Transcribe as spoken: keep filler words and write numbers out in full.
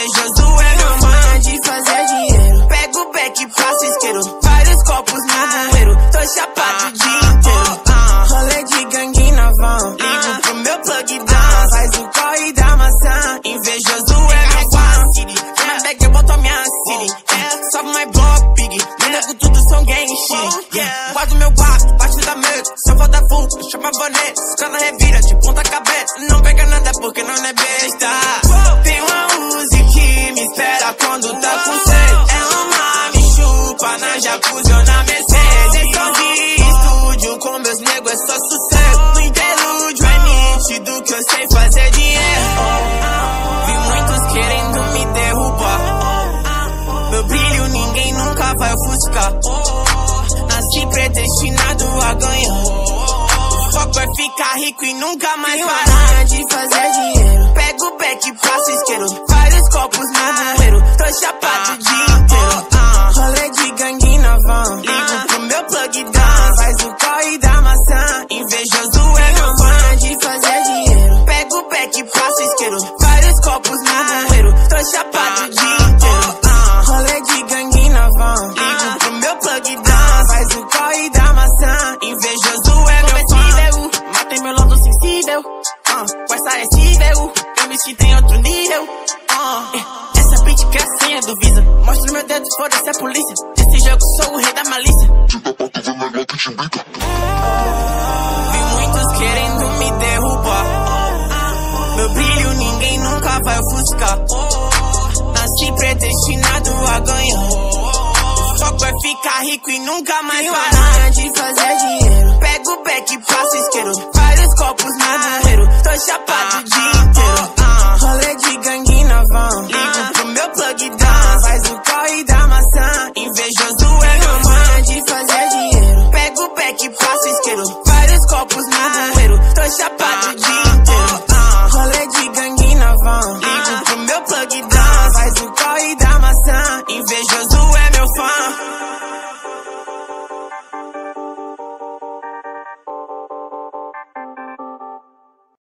Invejoso é meu fã de fazer dinheiro. Pego o beck, passo isqueiro, vários copos no bueiro. Tô chapado o dia inteiro. Rolê de gangue na van, ligo pro meu plug down. Faz o corre da maçã. Invejoso é meu fã. Na bag eu boto a minha city. Sobe my block, big. Meu nego tudo são gang shit. Guardo meu quarto, parte da mesa. Só falta full, chama bonete. Escala revira de ponta cabeça. Não pega nada porque não é besta. Tem uma Uzi que me espera quando tá com sede. É uma me chupa na jacuzzi ou na Mercedes. Só de estúdio com meus negros é só sucesso. No interlúdio é nítido que eu sei fazer dinheiro. Vi muitos querendo me derrubar. Meu brilho ninguém nunca vai ofuscar. Nasci predestinado a ganhar. O foco é ficar rico e nunca mais parar de fazer dinheiro. Pego o beck, passo isqueiro, vários copos no bueiro. Tô chapado o dia inteiro. Rolê de gangue na van, ligo pro meu plug down. Faz o corre da maçã. Invejoso é meu fã de fazer dinheiro. Pego o beck, passo isqueiro, vários copos no bueiro. Tô chapado o dia inteiro. Rolê de gangue na van, ligo pro meu plug down. Faz o corre da maçã. Invejoso é meu fã. Matei meu lado sensível, uh, com essa é cível. Eu me sinto em outro nível, uh, essa beat que é a senha do Visa. Mostro meu dedo, foda-se a polícia. Nesse jogo sou o rei da malícia. Vi muitos querendo me derrubar. Meu brilho ninguém nunca vai ofuscar. Nasci predestinado a ganhar. O foco é ficar rico e nunca mais parar de fazer dinheiro. Pego o beck, passo isqueiro, vários copos no bueiro. Tô chapado o dia inteiro.